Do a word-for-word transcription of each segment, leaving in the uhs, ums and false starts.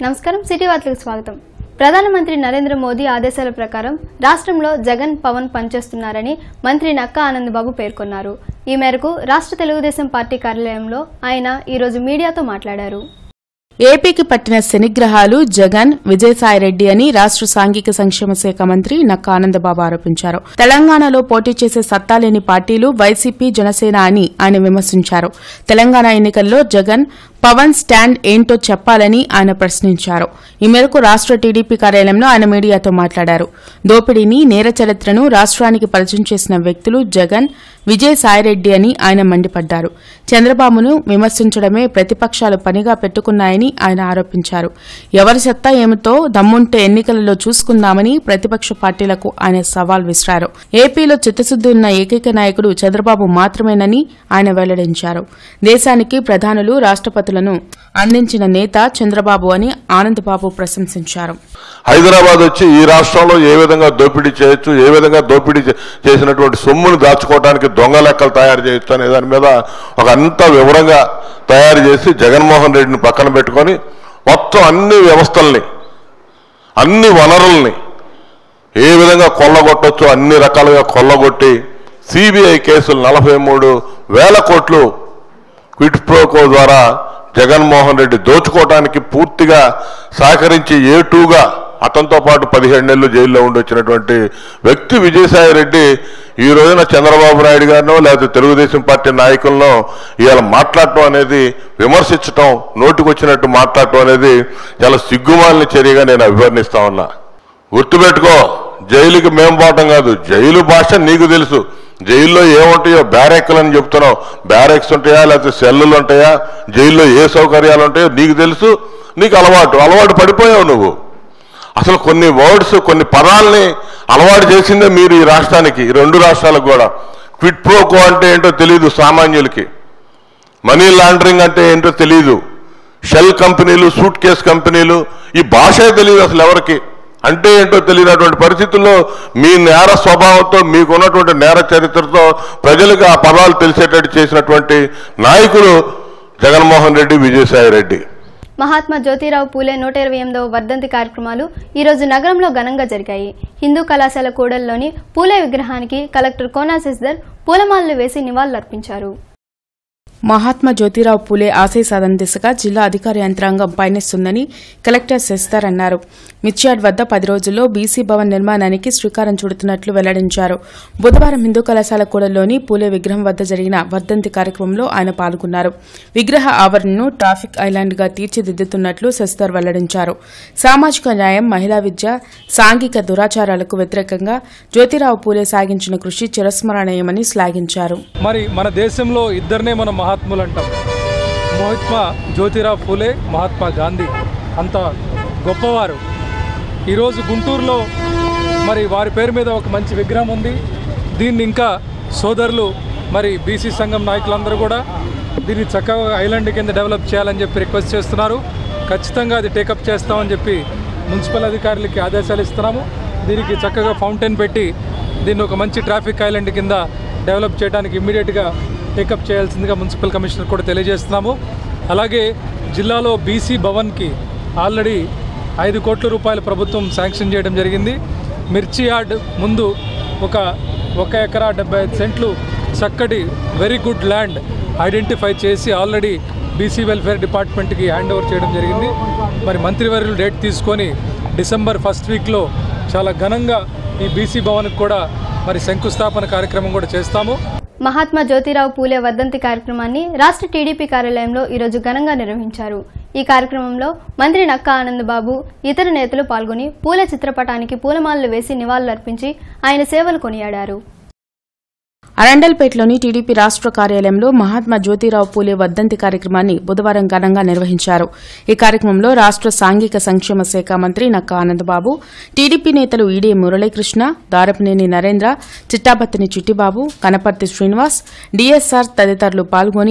నమస్కారం సిటీ వార్తలకు స్వాగతం. ప్రధానమంత్రి నరేంద్ర మోదీ ఆదేశాల ప్రకారం రాష్ట్రంలో జగన్ పవన్ పనిచేస్తున్నారని మంత్రి నక్కా ఆనందబాబు పేర్కొన్నారు. ఈ మేరకు రాష్ట్ర తెలుగుదేశం పార్టీ కార్యాలయంలో ఆయన ఈ రోజు మీడియాతో మాట్లాడారు. ఏపీకి పట్టిన శనిగ్రహాలు జగన్, విజయసాయిరెడ్డి అని రాష్ట్ర సాంఘిక సంక్షేమ శాఖ మంత్రి నక్కా ఆనందబాబు ఆరోపించారు. తెలంగాణలో పోటీ చేసే సత్తాలేని పార్టీలు వైసీపీ, జనసేన అని ఆయన విమర్శించారు. తెలంగాణ ఎన్నికల్లో జగన్, పవన్ స్టాండ్ ఏంటో చెప్పాలని ఆయన ప్రశ్నించారు. ఈ మేరకు రాష్ట్ర టీడీపీ కార్యాలయంలో ఆయన మీడియాతో మాట్లాడారు. దోపిడీని, నేర చరిత్రను రాష్ట్రానికి పరిచయం చేసిన వ్యక్తులు జగన్, విజయసాయిరెడ్డి అని ఆయన మండిపడ్డారు. చంద్రబాబును విమర్శించడమే ప్రతిపక్షాలు పనిగా పెట్టుకున్నాయని ఆయన ఆరోపించారు. ఎవరి సత్తా ఏమిటో దమ్ముంటే ఎన్నికలలో చూసుకుందామని ప్రతిపక్ష పార్టీలకు ఆయన సవాల్ విసిరారు. ఏపీలో చిత్తశుద్ది ఉన్న ఏకైక నాయకుడు చంద్రబాబు మాత్రమేనని ఆయన వెల్లడించారు. దేశానికి ప్రధానులు, రాష్ట్రపతులను అందించిన నేత చంద్రబాబు అని ఆనందబాబు ప్రశంసించారు. హైదరాబాద్ వచ్చి ఈ రాష్ట్రంలో ఏ విధంగా దోపిడీ చేయొచ్చు, ఏ విధంగా దోపిడీ చేసినటువంటి సొమ్మును దాచుకోవడానికి దొంగ లెక్కలు తయారు చేయొచ్చు అనే దాని మీద ఒక అంత వివరంగా తయారు చేసి జగన్మోహన్ రెడ్డిని పక్కన పెట్టుకొని మొత్తం అన్ని వ్యవస్థల్ని, అన్ని వనరుల్ని ఏ విధంగా కొల్లగొట్టొచ్చో అన్ని రకాలుగా కొల్లగొట్టి సిబిఐ కేసులు నలభై మూడు వేల కోట్లు క్విట్ ప్రోకో ద్వారా జగన్మోహన్ రెడ్డి దోచుకోవడానికి పూర్తిగా సహకరించి ఏ టూగా అతనితో పాటు పదిహేడు నెలలు జైల్లో ఉండి వచ్చినటువంటి వ్యక్తి విజయసాయి రెడ్డి ఈ రోజున చంద్రబాబు నాయుడు గారినో లేకపోతే తెలుగుదేశం పార్టీ నాయకులను ఇవాళ మాట్లాడటం అనేది, విమర్శించటం, నోటికొచ్చినట్టు మాట్లాడటం అనేది చాలా సిగ్గుమాలిన చర్యగా నేను అభివర్ణిస్తా ఉన్నా. గుర్తుపెట్టుకో, జైలుకి మేము పోవటం కాదు, జైలు భాష నీకు తెలుసు. జైల్లో ఏముంటాయో బ్యారెక్లు అని చెప్తున్నావు. బ్యారెక్స్ ఉంటాయా లేకపోతే సెల్లులు ఉంటాయా, జైల్లో ఏ సౌకర్యాలు ఉంటాయో నీకు తెలుసు. నీకు అలవాటు అలవాటు పడిపోయావు నువ్వు. అసలు కొన్ని వర్డ్స్, కొన్ని పదాలని అలవాటు చేసిందే మీరు ఈ రాష్ట్రానికి, ఈ రెండు రాష్ట్రాలకు కూడా. క్విట్ ప్రోకో అంటే ఏంటో తెలియదు సామాన్యులకి, మనీ లాండరింగ్ అంటే ఏంటో తెలియదు, షెల్ కంపెనీలు, సూట్ కేస్ కంపెనీలు, ఈ భాషే తెలియదు అసలు ఎవరికి. అంటే ఏంటో తెలియనటువంటి పరిస్థితుల్లో మీ నేర స్వభావంతో, మీకున్నటువంటి నేర చరిత్రతో ప్రజలకు ఆ పదాలు తెలిసేటట్టు చేసినటువంటి నాయకులు జగన్మోహన్ రెడ్డి, విజయసాయి రెడ్డి. మహాత్మా జ్యోతిరావు పూలే నూట ఇరవై ఎనిమిదవ వర్ధంతి కార్యక్రమాలు ఈ రోజు నగరంలో ఘనంగా జరిగాయి. హిందూ కళాశాల కూడలిలోని పూలే విగ్రహానికి కలెక్టర్ కోనా శశిధర్ పూలమాలలు వేసి నివాళులర్పించారు. మహాత్మా జ్యోతిరావు పూలే ఆశయ సాధన దిశగా జిల్లా అధికార యంత్రాంగం పయనిస్తుందని కలెక్టర్ శశిధర్ అన్నారు. మిర్చియాడ్ వద్ద పది రోజుల్లో బీసీ భవన్ నిర్మాణానికి శ్రీకారం చుడుతున్నట్లు వెల్లడించారు. బుధవారం హిందూ కళాశాల కూడలిలోని పూలే విగ్రహం వద్ద జరిగిన వర్ధంతి కార్యక్రమంలో ఆయన పాల్గొన్నారు. విగ్రహ ఆవరణను ట్రాఫిక్ ఐలాండ్ గా తీర్చిదిద్దుతున్నట్లు శశిధర్ వెల్లడించారు. సామాజిక న్యాయం, మహిళా విద్య, సాంఘిక దురాచారాలకు వ్యతిరేకంగా జ్యోతిరావు పూలే సాగించిన కృషి చిరస్మరణీయమని శ్లాఘించారు. మరి మన దేశంలో ఇద్దరినే మనం మహాత్ములు అంటాం. మహాత్మా జ్యోతిరావు పూలే, మహాత్మా గాంధీ అంత గొప్పవారు. ఈరోజు గుంటూరులో మరి వారి పేరు మీద ఒక మంచి విగ్రహం ఉంది. దీన్ని ఇంకా సోదరులు, మరి బీసీ సంఘం నాయకులందరూ కూడా దీన్ని చక్కగా ఐలాండ్ కింద డెవలప్ చేయాలని చెప్పి రిక్వెస్ట్ చేస్తున్నారు. ఖచ్చితంగా అది టేకప్ చేస్తామని చెప్పి మున్సిపల్ అధికారులకి ఆదేశాలు ఇస్తున్నాము. దీనికి చక్కగా ఫౌంటైన్ పెట్టి దీన్ని ఒక మంచి ట్రాఫిక్ ఐలాండ్ కింద డెవలప్ చేయడానికి ఇమ్మీడియట్గా టేకప్ చేయాల్సిందిగా మున్సిపల్ కమిషనర్ కూడా తెలియజేస్తున్నాము. అలాగే జిల్లాలో బీసీ భవన్కి ఆల్రెడీ ఐదు కోట్ల రూపాయల ప్రభుత్వం శాంక్షన్ చేయడం జరిగింది. మిర్చి యార్డ్ ముందు ఒక ఒక ఎకరా డెబ్బై ఐదు సెంట్లు చక్కటి వెరీ గుడ్ ల్యాండ్ ఐడెంటిఫై చేసి ఆల్రెడీ బీసీ వెల్ఫేర్ డిపార్ట్మెంట్కి హ్యాండ్ ఓవర్ చేయడం జరిగింది. మరి మంత్రివర్యులు డేట్ తీసుకొని డిసెంబర్ ఫస్ట్ వీక్లో చాలా ఘనంగా ఈ బీసీ భవన్కి కూడా మరి శంకుస్థాపన కార్యక్రమం కూడా చేస్తాము. మహాత్మా జ్యోతిరావు పూలే వర్ధంతి కార్యక్రమాన్ని రాష్ట్ర టీడీపీ కార్యాలయంలో ఈరోజు ఘనంగా నిర్వహించారు. ఈ కార్యక్రమంలో మంత్రి నక్కా ఆనందబాబు, ఇతర నేతలు పాల్గొని పూలే చిత్రపటానికి పూలమాలలు వేసి నివాళులర్పించి ఆయన సేవలు కొనియాడారు. అరండల్పేటలోని టీడీపీ రాష్ట్ర కార్యాలయంలో మహాత్మా జ్యోతిరావు పూలే వర్ధంతి కార్యక్రమాన్ని బుధవారం ఘనంగా నిర్వహించారు. ఈ కార్యక్రమంలో రాష్ట్ర సాంఘిక సంక్షేమ శాఖ మంత్రి నక్కా ఆనందబాబు, టీడీపీ నేతలు ఈడీ మురళీకృష్ణ, దారపనేని నరేంద్ర, చిట్టాబత్తిని చిట్టిబాబు, కనపర్తి శ్రీనివాస్, డీఎస్ఆర్ తదితరులు పాల్గొని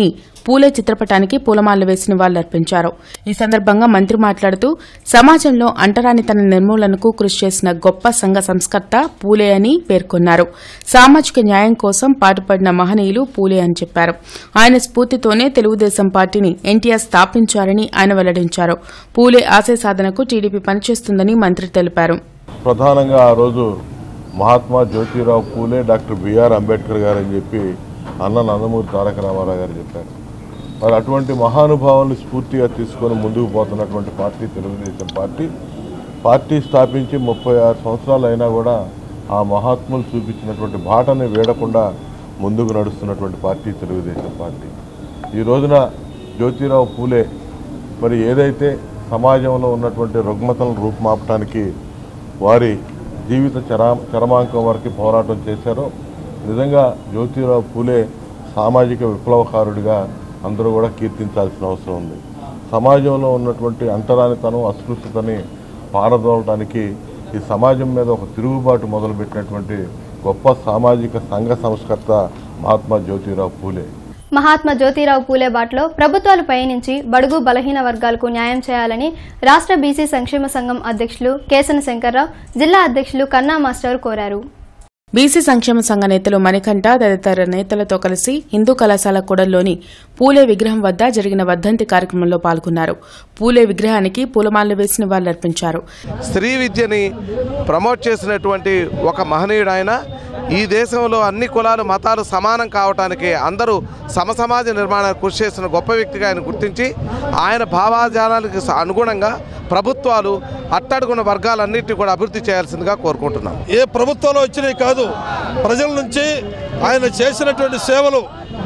పూలే చిత్రపటానికి పూలమాలలు వేసి నివాళులర్పించారు. ఈ సందర్భంగా మంత్రి మాట్లాడుతూ సమాజంలో అంటరానితన నిర్మూలనకు కృషి చేసిన గొప్ప సంఘ సంస్కర్త పూలే అని పేర్కొన్నారు. సామాజిక న్యాయం కోసం పాటుపడిన మహనీయులు పూలే అని చెప్పారు. ఆయన స్ఫూర్తితోనే తెలుగుదేశం పార్టీని ఎన్టీఆర్ స్థాపించారని ఆయన వెల్లడించారు. పూలే ఆశయ సాధనకు టీడీపీ పనిచేస్తుందని మంత్రి తెలిపారు. ప్రధానంగా ఆ రోజు మహాత్మా జ్యోతిరావు పూలే, డాక్టర్ బిఆర్ అంబేద్కర్ గారు అని చెప్పి అన్న నందమూరి తారక రామారావు గారు చెప్పారు. మరి అటువంటి మహానుభావుల్ని స్ఫూర్తిగా తీసుకొని ముందుకు పోతున్నటువంటి పార్టీ తెలుగుదేశం పార్టీ. పార్టీ స్థాపించి ముప్పై ఆరు సంవత్సరాలు అయినా కూడా ఆ మహాత్ములు చూపించినటువంటి బాటని వీడకుండా ముందుకు నడుస్తున్నటువంటి పార్టీ తెలుగుదేశం పార్టీ. ఈ రోజున జ్యోతిరావు పూలే మరి ఏదైతే సమాజంలో ఉన్నటువంటి రుగ్మతలను రూపుమాపటానికి వారి జీవిత చరా చరమాంకం వరకు పోరాటం చేశారో నిజంగా జ్యోతిరావు పూలే సామాజిక విప్లవకారుడిగా అందరూ కూడా కీర్తించాల్సిన అవసరం ఉంది. సమాజంలో ఉన్నటువంటి అంటరానితనం, అస్పృశ్యతని పారదోలటానికి ఈ సమాజం మీద ఒక తిరుగుబాటు మొదలుపెట్టినటువంటి గొప్ప సామాజిక సంఘ సంస్కర్త మహాత్మా జ్యోతిరావు పూలే. మహాత్మా జ్యోతిరావు పూలే బాటలో ప్రభుత్వాలు పయనించి బడుగు బలహీన వర్గాలకు న్యాయం చేయాలని రాష్ట్ర బీసీ సంక్షేమ సంఘం అధ్యక్షులు కేసన శంకర్రావు, జిల్లా అధ్యక్షులు కన్నా మాస్టర్ కోరారు. బీసీ సంక్షేమ సంఘ నేతలు మణికంఠ తదితర నేతలతో కలిసి హిందూ కళాశాల కూడల్లోని పూలే విగ్రహం వద్ద జరిగిన వర్ధంతి కార్యక్రమంలో పాల్గొన్నారు. పూలే విగ్రహానికి పూలమాలలు వేసి నివాళులర్పించారు. స్త్రీ విద్యని ప్రమోట్ చేసినటువంటి ఒక మహనీయుడు ఆయన. ఈ దేశంలో అన్ని కులాలు మతాలు సమానం కావటానికి అందరూ సమసమాజ నిర్మాణానికి కృషి చేసిన గొప్ప వ్యక్తిగా ఆయన గుర్తించి ఆయన భావాజాలానికి అనుగుణంగా ప్రభుత్వాలు అట్టడుగున్న వర్గాలన్నింటినీ కూడా అభివృద్ధి చేయాల్సిందిగా కోరుకుంటున్నాం. ఏ ప్రభుత్వాలు వచ్చినాయి కాదు, ప్రజల నుంచి ఆయన చేసినటువంటి సేవలు,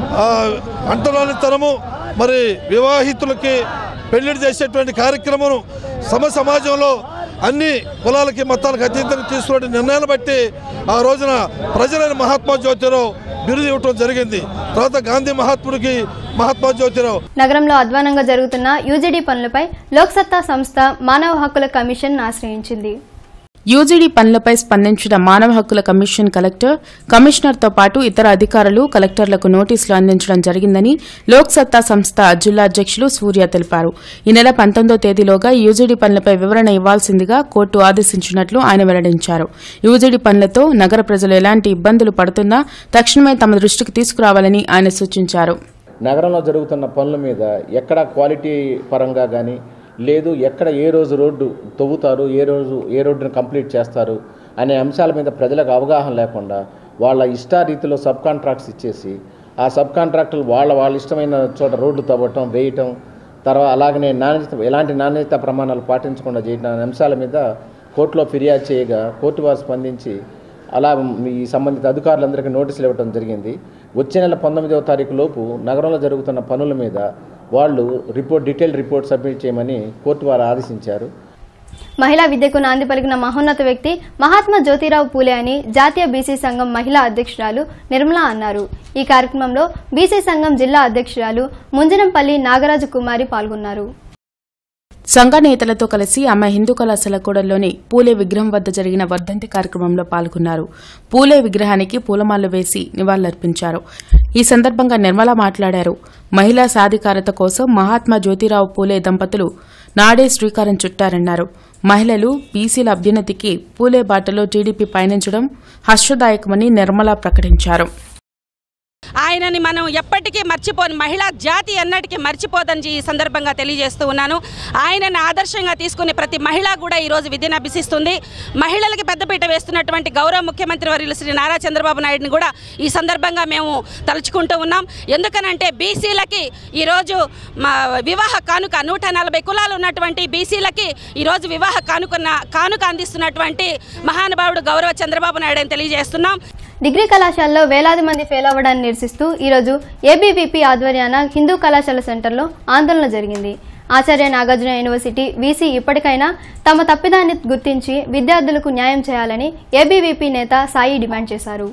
అంటరానితనము, మరి వివాహితులకి పెళ్లిడి చేసేటువంటి కార్యక్రమం, సమ సమాజంలో అన్ని కులాలకి మతాలకు అతీతంగా తీసుకునే నిర్ణయాలు బట్టి ఆ రోజున ప్రజలైన మహాత్మా జ్యోతిరావు బిరుదు ఇవ్వటం జరిగింది. తర్వాత గాంధీ మహాత్ముడికి మహాత్మా జ్యోతిరావు. నగరంలో అధ్వానంగా జరుగుతున్న యూజీడీ పనులపై లోక్సత్తా సంస్థ మానవ హక్కుల కమిషన్ ఆశ్రయించింది. యూజీడీ పనులపై స్పందించిన మానవ హక్కుల కమిషన్ కలెక్టర్, కమిషనర్తో పాటు ఇతర అధికారులు కలెక్టర్లకు నోటీసులు అందించడం జరిగిందని లోక్సత్తా సంస్థ జిల్లా అధ్యక్షులు సూర్య తెలిపారు. ఈ నెల పంతొమ్మిదో తేదీలోగా యూజీడీ పనులపై వివరణ ఇవ్వాల్సిందిగా కోర్టు ఆదేశించినట్లు ఆయన వెల్లడించారు. యూజీడీ పనులతో నగర ప్రజలు ఎలాంటి ఇబ్బందులు పడుతున్నా తక్షణమే తమ దృష్టికి తీసుకురావాలని ఆయన సూచించారు. నగరంలో జరుగుతున్న పనుల మీద ఎక్కడ క్వాలిటీ పరంగా కానీ లేదు, ఎక్కడ ఏ రోజు రోడ్డు తవ్వుతారు, ఏ రోజు ఏ రోడ్డును కంప్లీట్ చేస్తారు అనే అంశాల మీద ప్రజలకు అవగాహన లేకుండా వాళ్ళ ఇష్టారీతిలో సబ్ కాంట్రాక్ట్స్ ఇచ్చేసి ఆ సబ్ కాంట్రాక్టులు వాళ్ళ వాళ్ళ ఇష్టమైన చోట రోడ్లు తవ్వటం, వేయటం, తర్వాత అలాగనే నాణ్యత ఎలాంటి నాణ్యత ప్రమాణాలు పాటించకుండా చేయడం అనే అంశాల మీద కోర్టులో ఫిర్యాదు చేయగా కోర్టు వారు స్పందించి అలా ఈ సంబంధిత అధికారులందరికీ నోటీసులు ఇవ్వడం జరిగింది. వచ్చే నెల పంతొమ్మిదవ తారీఖు లోపు నగరంలో జరుగుతున్న పనుల మీద వాళ్ళు రిపోర్ట్ డీటెయిల్ రిపోర్ట్ సబ్మిట్ చేయమని కోర్టు వారు ఆదేశించారు. మహిళా విద్యకు నాంది పలికిన మహోన్నత వ్యక్తి మహాత్మా జ్యోతిరావు పూలే అని జాతీయ బీసీ సంఘం మహిళా అధ్యక్షురాలు నిర్మలా అన్నారు. ఈ కార్యక్రమంలో బీసీ సంఘం జిల్లా అధ్యక్షురాలు ముంజనంపల్లి నాగరాజు కుమారి పాల్గొన్నారు. సంఘ నేతలతో కలిసి ఆమె హిందూ కళాశాల కూడల్లోని పూలే విగ్రహం వద్ద జరిగిన వర్ధంతి కార్యక్రమంలో పాల్గొన్నారు. పూలే విగ్రహానికి పూలమాలలు వేసి నివాళులర్పించారు. ఈ సందర్భంగా నిర్మల మాట్లాడారు. మహిళా సాధికారత కోసం మహాత్మా జ్యోతిరావు పూలే దంపతులు నాడే శ్రీకారం చుట్టారన్నారు. మహిళలు, బీసీల అభ్యున్నతికి పూలే బాటలో టీడీపీ పయనించడం హర్షదాయకమని నిర్మల ప్రకటించారు. ఆయనని మనం ఎప్పటికీ మర్చిపోని మహిళా జాతి ఎన్నటికీ మర్చిపోదని ఈ సందర్భంగా తెలియజేస్తూ ఉన్నాను. ఆయనని ఆదర్శంగా తీసుకుని ప్రతి మహిళ కూడా ఈరోజు విద్యను అభ్యసిస్తుంది. మహిళలకి పెద్దపీట వేస్తున్నటువంటి గౌరవ ముఖ్యమంత్రి వర్యులు శ్రీ నారా చంద్రబాబు నాయుడుని కూడా ఈ సందర్భంగా మేము తలుచుకుంటూ ఉన్నాం. ఎందుకనంటే బీసీలకి ఈరోజు మా వివాహ కానుక నూట నలభై కులాలు ఉన్నటువంటి బీసీలకి ఈరోజు వివాహ కానుకన్న కానుక అందిస్తున్నటువంటి మహానుభావుడు గౌరవ చంద్రబాబు నాయుడు అని తెలియజేస్తున్నాం. డిగ్రీ కళాశాలలో వేలాది మంది ఫెయిల్ అవ్వడాన్ని నిరసిస్తూ ఈరోజు ఏబీవీపీ ఆధ్వర్యాన హిందూ కళాశాల సెంటర్లో ఆందోళన జరిగింది. ఆచార్య నాగార్జున యూనివర్సిటీ వీసీ ఇప్పటికైనా తమ తప్పిదాన్ని గుర్తించి విద్యార్థులకు న్యాయం చేయాలని ఏబీవీపీ నేత సాయి డిమాండ్ చేశారు.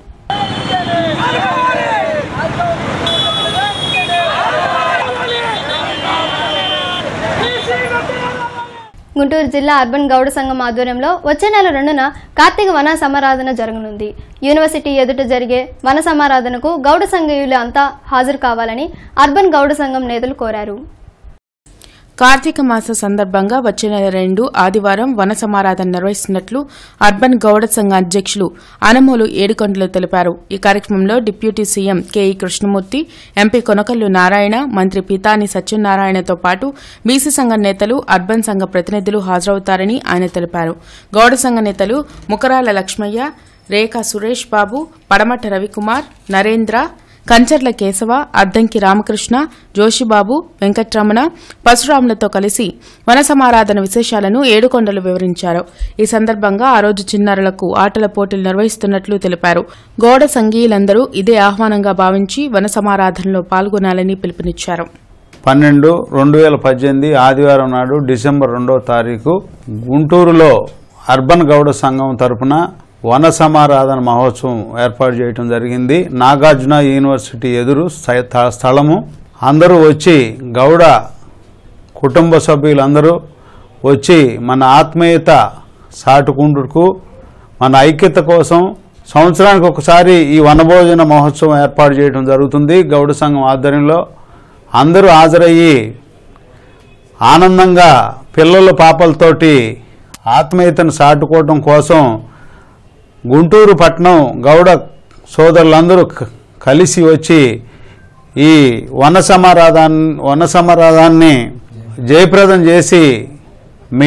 గుంటూరు జిల్లా అర్బన్ గౌడ సంఘం ఆధ్వర్యంలో వచ్చే నెల రెండున కార్తీక వన సమారాధన జరగనుంది. యూనివర్సిటీ ఎదుట జరిగే వన సమారాధనకు గౌడ సంఘీయులు అంతా హాజరు కావాలని అర్బన్ గౌడ సంఘం నేతలు కోరారు. కార్తీక మాస సందర్భంగా వచ్చే నెల రెండు ఆదివారం వన సమారాధన నిర్వహిస్తున్నట్లు అర్బన్ గౌడ సంఘ అధ్యక్షులు అనమూలు ఏడుకొండలు తెలిపారు. ఈ కార్యక్రమంలో deputy CM KE Krishnamurthy, MP Konakallu Narayana, మంత్రి పీతాని సత్యనారాయణతో పాటు బీసీ సంఘ నేతలు, అర్బన్ సంఘ ప్రతినిధులు హాజరవుతారని ఆయన తెలిపారు. గౌడ సంఘ నేతలు ముకరాల లక్ష్మయ్య, రేఖా సురేష్ బాబు, పడమట రవికుమార్, నరేంద్ర, కంచర్ల కేశవ, అద్దంకి రామకృష్ణ, జోషిబాబు, వెంకట్రమణ, పరశురాములతో కలిసి వన సమారాధన విశేషాలను ఏడుకొండలు వివరించారు. ఈ సందర్భంగా ఆ రోజు చిన్నారులకు ఆటల పోటీలు నిర్వహిస్తున్నట్లు తెలిపారు. గౌడ సంఘీయులందరూ ఇదే ఆహ్వానంగా భావించి వన సమారాధనలో పాల్గొనాలని పిలుపునిచ్చారు. పన్నెండు రెండు వేల పద్దెనిమిది ఆదివారం నాడు డిసెంబర్ రెండవ తారీఖు గుంటూరులో అర్బన్ గౌడ సంఘం తరపున వన సమారాధన మహోత్సవం ఏర్పాటు చేయడం జరిగింది. నాగార్జున యూనివర్సిటీ ఎదురు స్థలము. అందరూ వచ్చి గౌడ కుటుంబ సభ్యులందరూ వచ్చి మన ఆత్మీయత సాటుకుంటుకు, మన ఐక్యత కోసం సంవత్సరానికి ఒకసారి ఈ వనభోజన మహోత్సవం ఏర్పాటు చేయడం జరుగుతుంది. గౌడ సంఘం ఆధ్వర్యంలో అందరూ హాజరయ్యి ఆనందంగా పిల్లల పాపలతోటి ఆత్మీయతను సాటుకోవడం కోసం గుంటూరు పట్టణం గౌడ సోదరులందరూ కలిసి వచ్చి ఈ వన సమారాధాన్ వన సమారాధాన్ని జయప్రదం చేసి మీ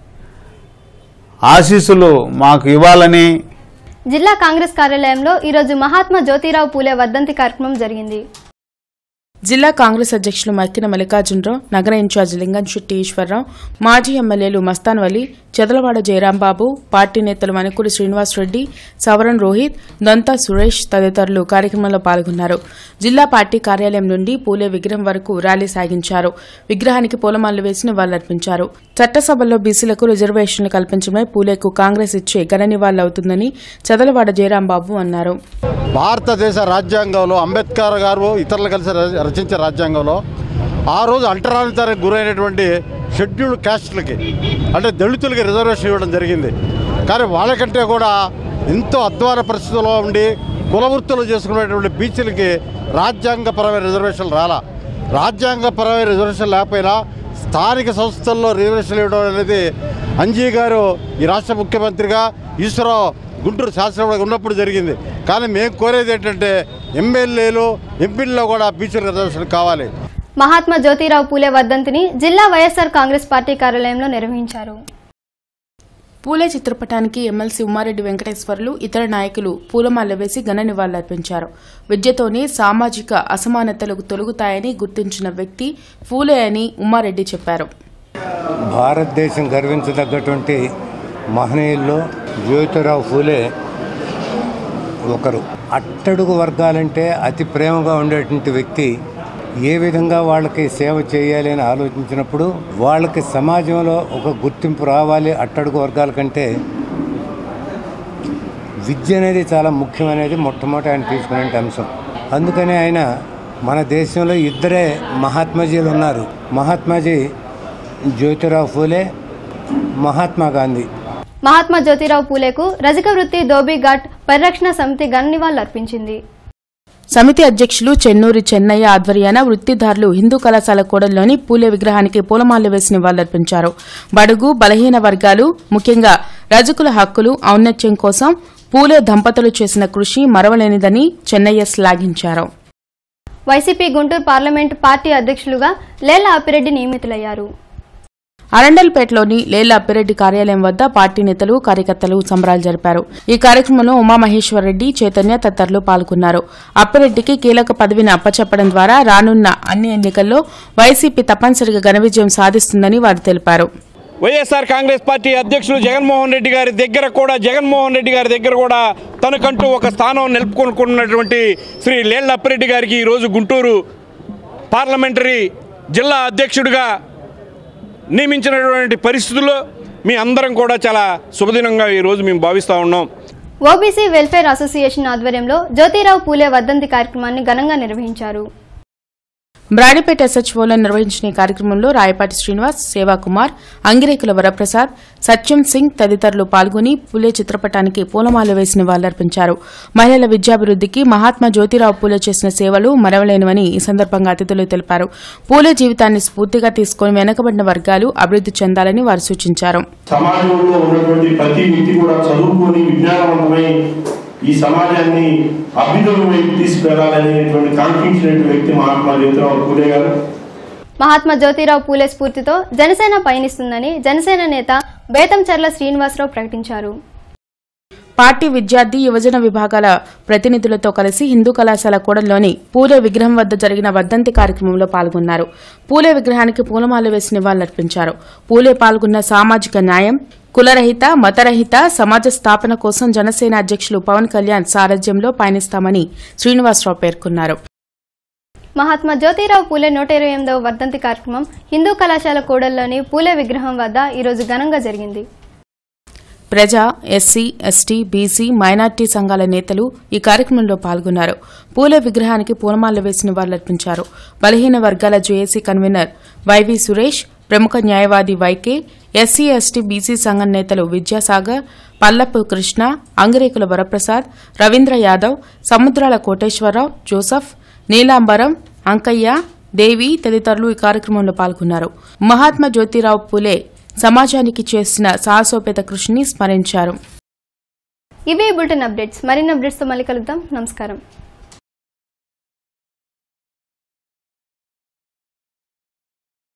ఆశీస్సులు మాకు ఇవ్వాలని. జిల్లా కాంగ్రెస్ కార్యాలయంలో ఈరోజు మహాత్మా జ్యోతిరావు పూలే వర్ధంతి కార్యక్రమం జరిగింది. జిల్లా కాంగ్రెస్ అధ్యక్షులు మక్కిన మల్లికార్జునరావు, నగర ఇన్ఛార్జి లింగంశెట్టి ఈశ్వరరావు, మాజీ ఎమ్మెల్యేలు మస్తాన్ వలి, చెదలవాడ జయరాంబాబు, పార్టీ నేతలు మణికూరి శ్రీనివాసరెడ్డి, సవరన్ రోహిత్, దొంతా సురేష్ తదితరులు కార్యక్రమంలో పాల్గొన్నారు. జిల్లా పార్టీ కార్యాలయం నుండి పూలే విగ్రహం వరకు ర్యాలీ సాగించారు. విగ్రహానికి పూలమాలలు వేసి నివాళులర్పించారు. చట్టసభల్లో బీసీలకు రిజర్వేషన్లు కల్పించడమే పూలేకు కాంగ్రెస్ ఇచ్చే ఘన నివాళులవుతుందని చెదలవాడ జయరాంబాబు అన్నారు. భారతదేశ రాజ్యాంగంలో అంబేద్కర్ గారు ఇతరులు కలిసి రచించిన రాజ్యాంగంలో ఆ రోజు అంటరానితనానికి గురైనటువంటి షెడ్యూల్డ్ క్యాస్ట్లకి అంటే దళితులకి రిజర్వేషన్ ఇవ్వడం జరిగింది. కానీ వాళ్ళకంటే కూడా ఎంతో అధ్వాన పరిస్థితుల్లో ఉండి కులవృత్తులు చేసుకునేటువంటి బీసీలకి రాజ్యాంగపరమైన రిజర్వేషన్లు రాలా. రాజ్యాంగపరమైన రిజర్వేషన్ లేకపోయినా స్థానిక సంస్థల్లో రిజర్వేషన్లు ఇవ్వడం అనేది అంజీ గారు ఈ రాష్ట్ర ముఖ్యమంత్రిగా, ఈశ్వరరావు గుంటూరు శాసనసభలో ఉన్నప్పుడు జరిగింది. కానీ మేము కోరేది ఏంటంటే ఎమ్మెల్యేలు ఎంపీల్లో కూడా బీసీ రిజర్వేషన్ కావాలి. మహాత్మా జ్యోతిరావు పూలే వర్ధంతిని జిల్లా వైఎస్ఆర్ కాంగ్రెస్ పార్టీ కార్యాలయంలో నిర్వహించారు. పూలే చిత్రపటానికి ఎమ్మెల్సీ ఉమ్మారెడ్డి వెంకటేశ్వర్లు, ఇతర నాయకులు పూలమాల వేసి ఘన నివాళులర్పించారు. విద్యతోనే సామాజిక అసమానతలు తొలగుతాయని గుర్తించిన వ్యక్తి పూలే అని ఉమ్మారెడ్డి చెప్పారు. భారతదేశం గర్వించదగ్గటువంటి మహనీయుల్లో జ్యోతిరావు పూలే ఒకరు. అట్టడుగు వర్గాలంటే అతి ప్రేమగా ఉండేటువంటి వ్యక్తి ఏ విధంగా వాళ్ళకి సేవ చేయాలి అని ఆలోచించినప్పుడు వాళ్ళకి సమాజంలో ఒక గుర్తింపు రావాలి. అట్టడుగు వర్గాల కంటే విద్య అనేది చాలా ముఖ్యమనేది మొట్టమొదటి ఆయన తీసుకునే అంశం. అందుకని ఆయన మన దేశంలో ఇద్దరే మహాత్మాజీలు ఉన్నారు. మహాత్మాజీ జ్యోతిరావు పూలే, మహాత్మా గాంధీ. మహాత్మా జ్యోతిరావు పూలేకు రజక వృత్తి ధోబీ ఘాట్ పరిరక్షణ సమితి ఘన నివాళులర్పించింది. సమితి అధ్యక్షులు చెన్నూరి చెన్నయ్య ఆధ్వర్యాన వృత్తిదారులు హిందూ కళాశాల కూడలిలోని పూలే విగ్రహానికి పూలమాలలు వేసి నివాళులర్పించారు. బడుగు బలహీన వర్గాలు, ముఖ్యంగా రజకుల హక్కులు ఔన్నత్యం కోసం పూలే దంపతులు చేసిన కృషి మరవలేనిదని చెన్నయ్య శ్లాఘించారు. వైసీపీ గుంటూరు పార్లమెంటు పార్టీ అధ్యక్షులుగా లేళ్ల అప్పిరెడ్డి నియమితులయ్యారు. అరండల్పేటలోని లేళ్ల అప్పిరెడ్డి కార్యాలయం వద్ద పార్టీ నేతలు, కార్యకర్తలు సంబరాలు జరిపారు. ఈ కార్యక్రమంలో ఉమామహేశ్వరరెడ్డి, చైతన్య తదితరులు పాల్గొన్నారు. అప్పిరెడ్డికి కీలక పదవిని అప్పచెప్పడం ద్వారా రానున్న అన్ని ఎన్నికల్లో వైసీపీ తప్పనిసరిగా ఘన విజయం సాధిస్తుందని వారు తెలిపారు. వైఎస్ఆర్ కాంగ్రెస్ పార్టీ అధ్యక్షులు జగన్మోహన్ రెడ్డి గారి దగ్గర కూడా జగన్మోహన్ రెడ్డి గారి దగ్గర కూడా తనకంటూ ఒక స్థానం నిలుపుకొనుకున్నటువంటి శ్రీ లేళ్ల అప్పిరెడ్డి గారికి ఈరోజు గుంటూరు పార్లమెంటరీ జిల్లా అధ్యక్షుడిగా నియమించినటువంటి పరిస్థితుల్లో మీ అందరం కూడా చాలా శుభదినంగా ఈరోజు మేము భావిస్తూ ఉన్నాం. ఓబీసీ వెల్ఫేర్ అసోసియేషన్ ఆధ్వర్యంలో జ్యోతిరావు పూలే వర్ధంతి కార్యక్రమాన్ని ఘనంగా నిర్వహించారు. బ్రాడిపేట ఎస్హెచ్ఓలో నిర్వహించిన ఈ కార్యక్రమంలో రాయపాటి శ్రీనివాస్, సేవాకుమార్, అంగిరేకుల వరప్రసాద్, సత్యం సింగ్ తదితరులు పాల్గొని పూలే చిత్రపటానికి పూలమాల వేసి నివాళులర్పించారు. మహిళల విద్యాభివృద్ధికి మహాత్మా జ్యోతిరావు పూలే చేసిన సేవలు మరవలేనివని ఈ సందర్భంగా అతిథులు తెలిపారు. పూలే జీవితాన్ని స్ఫూర్తిగా తీసుకుని వెనుకబడిన వర్గాలు అభివృద్ది చెందాలని వారు సూచించారు. సమాజంలో ఉన్నటువంటి ప్రతి వ్యక్తి కూడా చదువుకొని విజ్ఞానవంతమై ఈ సమాజాన్ని అభ్యుదయం వైపు తీసుకెళ్లాలనేటువంటి కాన్ఫిడెన్స్ వ్యక్తి మహాత్మా జ్యోతిరావు పూలే గారు. మహాత్మా జ్యోతిరావు పూలే స్ఫూర్తితో జనసేన పయనిస్తుందని జనసేన నేత బేతంచెర్ల శ్రీనివాసరావు ప్రకటించారు. పార్టీ విద్యార్థి యువజన విభాగాల ప్రతినిధులతో కలిసి హిందూ కళాశాల కూడలిలోని పూలే విగ్రహం వద్ద జరిగిన వర్ధంతి కార్యక్రమంలో పాల్గొన్నారు. పూలే విగ్రహానికి పూలమాల వేసి నివాళులర్పించారు. పూలే పాల్గొన్న సామాజిక న్యాయం, కులరహిత, మతరహిత సమాజ స్థాపన కోసం జనసేన అధ్యక్షులు పవన్ కళ్యాణ్ సారథ్యంలో పయనిస్తామని శ్రీనివాసరావు పేర్కొన్నారు. మహాత్మా జ్యోతిరావు పూలే నూట ఇరవై ఎనిమిదవ వర్ధంతి కార్యక్రమం హిందూ కళాశాల కూడలిలోని పూలే విగ్రహం వద్ద ఈరోజు ఘనంగా జరిగింది. ప్రజా, ఎస్సీ, ఎస్టీ, బీసీ, మైనార్టీ సంఘాల నేతలు ఈ కార్యక్రమంలో పాల్గొన్నారు. పూలే విగ్రహానికి పూలమాల వేసి నివాళులర్పించారు. బలహీన వర్గాల జేఏసీ కన్వీనర్ వైవి సురేష్, ప్రముఖ న్యాయవాది వైకే, ఎస్సీ, ఎస్టీ, బీసీ సంఘం నేతలు విద్యాసాగర్, పల్లపు కృష్ణ, అంగిరేకుల వరప్రసాద్, రవీంద్ర యాదవ్, సముద్రాల కోటేశ్వరరావు, జోసఫ్, నీలాంబరం, అంకయ్య, దేవి తదితరులు ఈ కార్యక్రమంలో పాల్గొన్నారు. మహాత్మా జ్యోతిరావు పూలే సమాజానికి చేసిన సాహసోపేత కృషిని స్మరించారు. ఇవే బులెటిన్ అప్డేట్స్. మరిన్ని అప్డేట్స్తో మళ్ళీ కలుద్దాం. నమస్కారం.